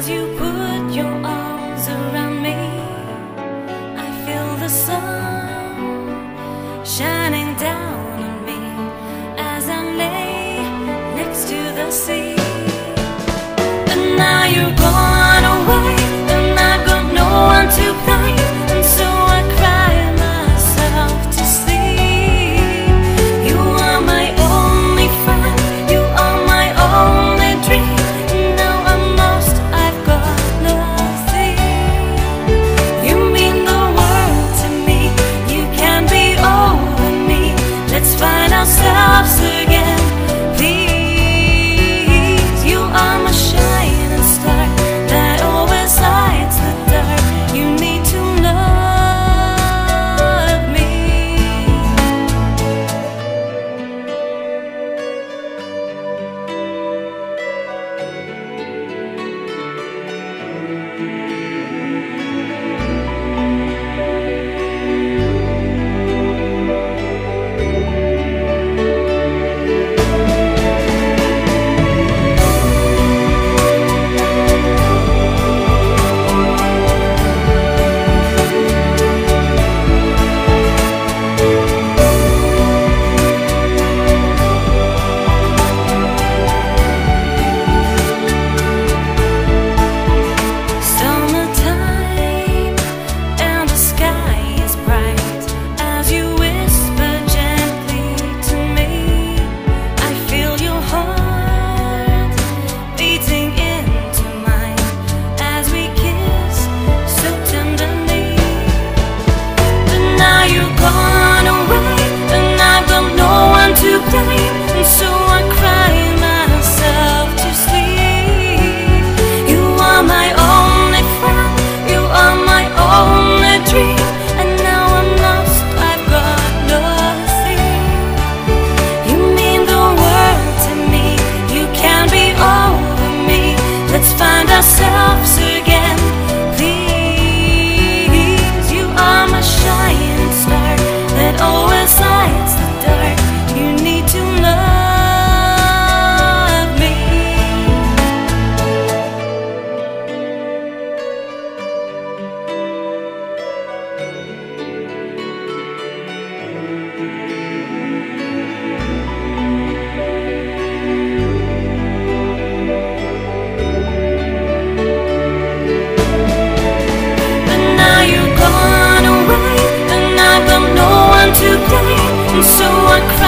you put your arms around me, I feel the sun shining down on me as I lay next to the sea. But now you're gone away, and I've got no one to blame, and so I cry myself to sleep. You are my only friend, you are my only dream. Now I'm lost, I've got nothing. You mean the world to me, you can be over me. Let's find ourselves again, please. You are my shining star that always lights the dark. You need to love me. Summertime and the sky is bright as you whisper gently to me. I feel your heart beating into mine as we kiss so tenderly. But now you're gone away, and I've got no one to blame, and so I cry myself to sleep. You are my only friend, you are my only dream, and now I'm lost, I've got nothing. You mean the world to me, you can be over me. Let's find ourselves again, please. You are my shining star that always lights the dark. You need to love me. But now you're gone away, and I've got no one to blame, and so I cry